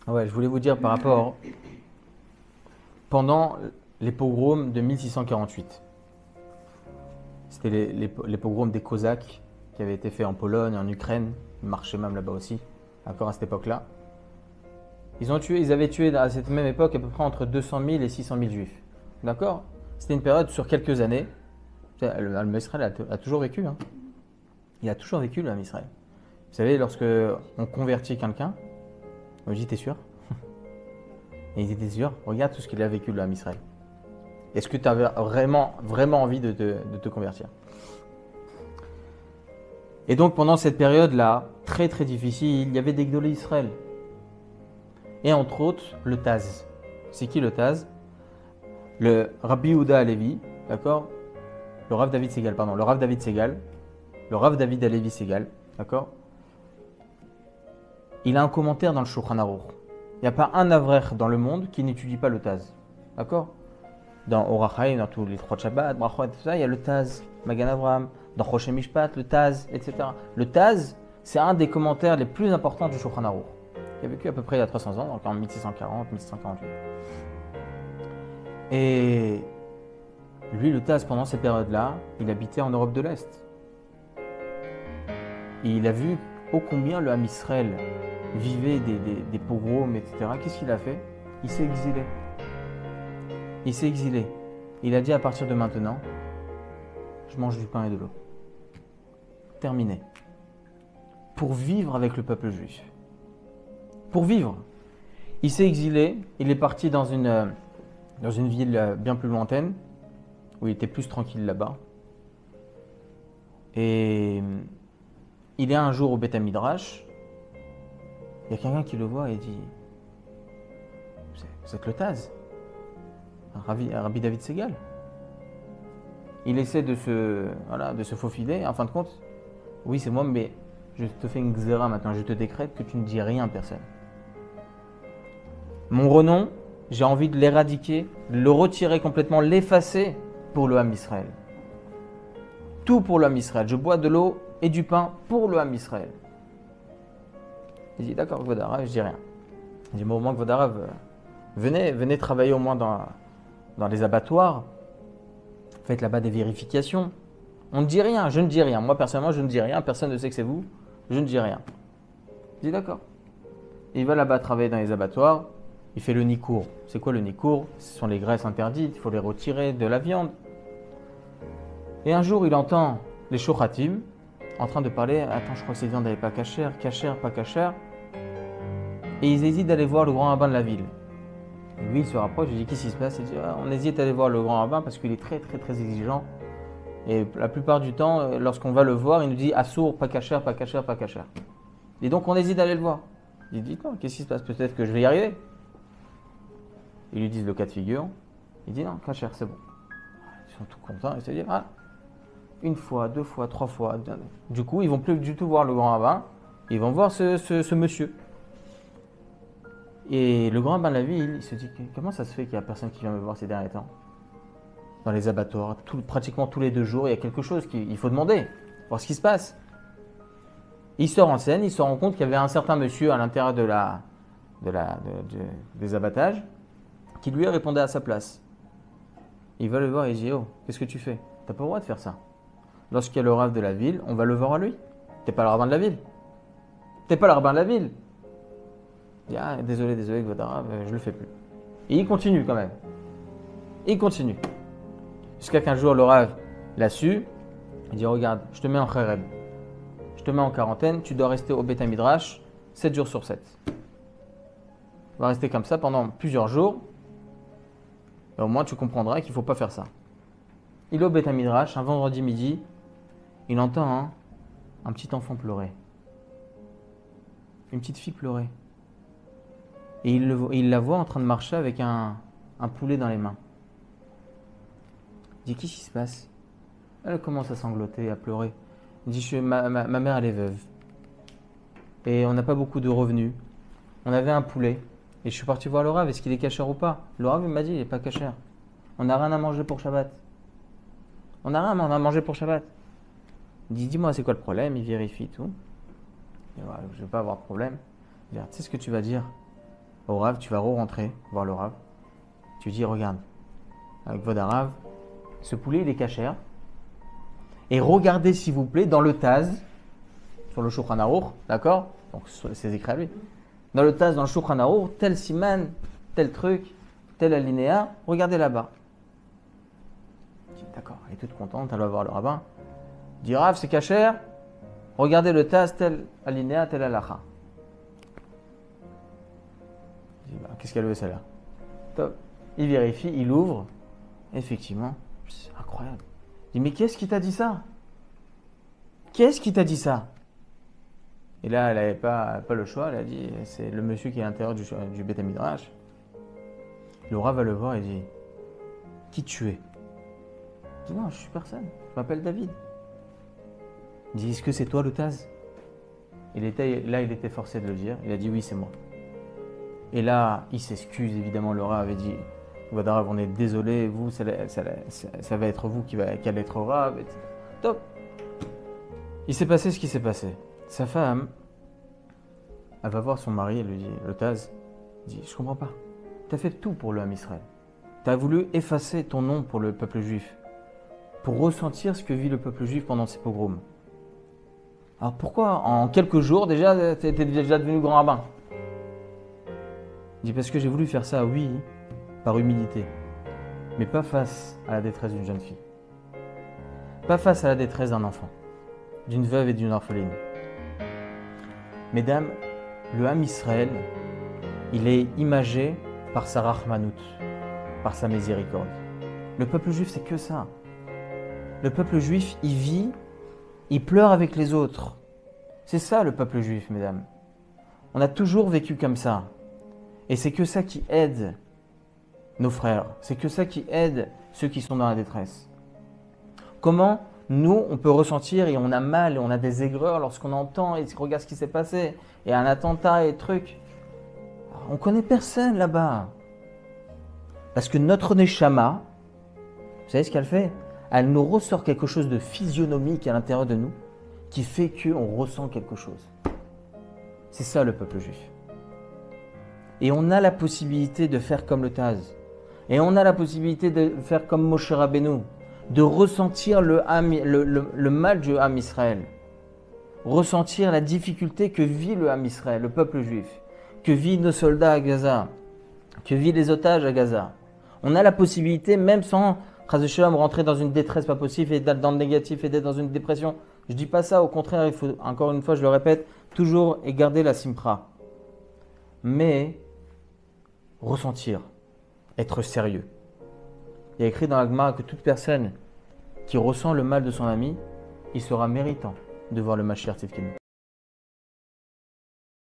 Ouais, je voulais vous dire par rapport pendant les pogroms de 1648. C'était les pogroms des Cosaques qui avaient été faits en Pologne, en Ukraine, ils marchaient même là-bas aussi, encore à cette époque-là. Ils avaient tué à cette même époque à peu près entre 200 000 et 600 000 juifs. D'accord. C'était une période sur quelques années. Le Israël a toujours vécu. Hein. Il a toujours vécu, le Israël. Vous savez, lorsque on convertit quelqu'un, on lui dit t'es sûr? Et ils étaient sûrs. Regarde tout ce qu'il a vécu, le Israël. Est-ce que tu avais vraiment, vraiment envie de te convertir? Et donc pendant cette période-là, très très difficile, il y avait des Gdolé Israël. Et entre autres, le Taz. C'est qui le Taz? Le Rabbi Yehuda Halevi, d'accord? Le Rav David Segal, pardon. Le Rav David Segal. Le Rav David Halevi Segal, d'accord? Il a un commentaire dans le Shulchan Aruch. Il n'y a pas un Avrech dans le monde qui n'étudie pas le Taz. D'accord? Dans Orach Chaim, dans tous les trois Shabbat, Brachot, tout ça, il y a le Taz, Magan Avraham, dans Choshen Mishpat, le Taz, etc. Le Taz, c'est un des commentaires les plus importants du Shulchan Aruch, qui a vécu à peu près il y a 300 ans, donc en 1640, 1648. Et lui, le Taz, pendant cette période-là, il habitait en Europe de l'Est. Et il a vu ô combien le Ham Israël vivait des pogroms, etc. Qu'est-ce qu'il a fait? Il s'est exilé. Il s'est exilé. Il a dit à partir de maintenant, je mange du pain et de l'eau. Terminé. Pour vivre avec le peuple juif. Pour vivre. Il s'est exilé. Il est parti dans une ville bien plus lointaine, où il était plus tranquille là-bas. Et il est un jour au Beth Midrash. Il y a quelqu'un qui le voit et dit, vous êtes le Taz, Rabbi David Segal. Il essaie de se faufiler. En fin de compte, oui, c'est moi, mais je te fais une xéra maintenant. Je te décrète que tu ne dis rien à personne. Mon renom, j'ai envie de l'éradiquer, de le retirer complètement, l'effacer pour le Ham Israël. Tout pour le Ham Israël. Je bois de l'eau et du pain pour le Ham Israël. Il dit d'accord, Kvodarav, je dis rien. Il dit, bon, au moins, Kvodarav, venez travailler au moins dans les abattoirs. Faites là-bas des vérifications. On ne dit rien, je ne dis rien. Moi, personnellement, je ne dis rien. Personne ne sait que c'est vous. Je ne dis rien. Il dit d'accord. Il va là-bas travailler dans les abattoirs. Il fait le nikour. C'est quoi le nikour? Ce sont les graisses interdites. Il faut les retirer de la viande. Et un jour, il entend les shochatim en train de parler. Attends, je crois que cette viande n'est pas cachère, pas cachère. Et ils hésitent d'aller voir le grand rabbin de la ville. Et lui, il se rapproche, il dit qu'est-ce qui se passe? Il dit on hésite à aller voir le grand rabbin parce qu'il est très très très exigeant. Et la plupart du temps, lorsqu'on va le voir, il nous dit assour, pas cachère, pas cachère, pas cachère. Et donc on hésite d'aller le voir. Il dit non, qu'est-ce qui se passe? Peut-être que je vais y arriver. Ils lui disent le cas de figure. Il dit non, cachère, c'est bon. Ils sont tout contents, ils se disent une fois, deux fois, trois fois. Du coup, ils vont plus du tout voir le grand rabbin. Ils vont voir ce monsieur. Et le grand rabbin de la ville, il se dit comment ça se fait qu'il n'y a personne qui vient me voir ces derniers temps? Dans les abattoirs, pratiquement tous les 2 jours, il y a quelque chose qu'il faut demander, voir ce qui se passe. Il se renseigne, il se rend compte qu'il y avait un certain monsieur à l'intérieur des abattages qui lui répondait à sa place. Il va le voir et il dit oh, qu'est-ce que tu fais? T'as pas le droit de faire ça. Lorsqu'il y a le rabbin de la ville, on va le voir à lui. T'es pas le rabbin de la ville. T'es pas le rabbin de la ville. Il dit désolé, Kvodarav, je le fais plus. Et il continue quand même. Il continue. Jusqu'à qu'un jour, le Rav l'a su. Il dit regarde, je te mets en kherem. Je te mets en quarantaine. Tu dois rester au Beth Midrash 7 jours sur 7. Tu vas rester comme ça pendant plusieurs jours. Et au moins, tu comprendras qu'il ne faut pas faire ça. Il est au Beth Midrash, un vendredi midi. Il entend un petit enfant pleurer. Une petite fille pleurer. Et il la voit en train de marcher avec un poulet dans les mains. Il dit qu'est-ce qui se passe? Elle commence à sangloter, à pleurer. Il dit ma mère elle est veuve. Et on n'a pas beaucoup de revenus. On avait un poulet. Et je suis parti voir le Rav, est-ce qu'il est cachère ou pas? Le Rav il m'a dit il n'est pas cachère. On n'a rien à manger pour Shabbat. On n'a rien à manger pour Shabbat. Il dit dis-moi c'est quoi le problème? Il vérifie tout. Et voilà, je ne vais pas avoir de problème. Il dit tu sais ce que tu vas dire? au Rav, tu vas re-rentrer voir le Rav. Tu dis, regarde, avec votre Rav, ce poulet il est cachère. Et regardez s'il vous plaît dans le Taz, sur le Shulchan Aruch, d'accord? Donc c'est écrit à lui. Dans le Taz, dans le Shulchan Aruch, tel siman, tel truc, tel alinéa, regardez là-bas. D'accord, elle est toute contente, elle va voir le rabbin. Dit Rav, c'est cachère. Regardez le Taz, tel alinéa, tel halakha. Il dit, bah, qu'est-ce qu'elle veut celle-là? Top. Il vérifie, il ouvre. Effectivement, c'est incroyable. Il dit, mais qu'est-ce qui t'a dit ça? Qu'est-ce qui t'a dit ça? Et là, elle n'avait pas le choix. Elle a dit, c'est le monsieur qui est à l'intérieur du Beth Midrash. Le Rav va le voir et dit, qui tu es? Il dit, non, je suis personne. Je m'appelle David. Il dit, est-ce que c'est toi le Taz? Il était forcé de le dire. Il a dit, oui, c'est moi. Et là, il s'excuse, évidemment. Le Rav avait dit, Rav, on est désolé, vous, ça va être vous qui allez être au Rav. Top. Il s'est passé ce qui s'est passé. Sa femme, elle va voir son mari, elle lui dit, le Taz, dit, je comprends pas. Tu as fait tout pour le Ham Israël. Tu as voulu effacer ton nom pour le peuple juif, pour ressentir ce que vit le peuple juif pendant ces pogroms. Alors pourquoi, en quelques jours, déjà, tu étais déjà devenu grand rabbin? Il dit, parce que j'ai voulu faire ça, oui, par humilité, mais pas face à la détresse d'une jeune fille. Pas face à la détresse d'un enfant, d'une veuve et d'une orpheline. Mesdames, le Ham Israël, il est imagé par sa Rahmanout, par sa miséricorde. Le peuple juif, c'est que ça. Le peuple juif, il vit, il pleure avec les autres. C'est ça le peuple juif, mesdames. On a toujours vécu comme ça. Et c'est que ça qui aide nos frères. C'est que ça qui aide ceux qui sont dans la détresse. Comment nous, on peut ressentir et on a mal et on a des aigreurs lorsqu'on entend et regarde ce qui s'est passé. Et un attentat et trucs. On connaît personne là-bas. Parce que notre Neshama, vous savez ce qu'elle fait? Elle nous ressort quelque chose de physionomique à l'intérieur de nous qui fait qu'on ressent quelque chose. C'est ça le peuple juif. Et on a la possibilité de faire comme le Taz. Et on a la possibilité de faire comme Moshe Rabbeinu, de ressentir le mal du Ham Israël. Ressentir la difficulté que vit le Ham Israël, le peuple juif, que vivent nos soldats à Gaza, que vivent les otages à Gaza. On a la possibilité, même sans rentrer dans une détresse pas possible et d'être dans le négatif et d'être dans une dépression. Je ne dis pas ça, au contraire, il faut, encore une fois, je le répète, toujours et garder la simpra. Mais ressentir, être sérieux. Il y a écrit dans la Gemara que toute personne qui ressent le mal de son ami, il sera méritant de voir le Mashiach Tzidkenu.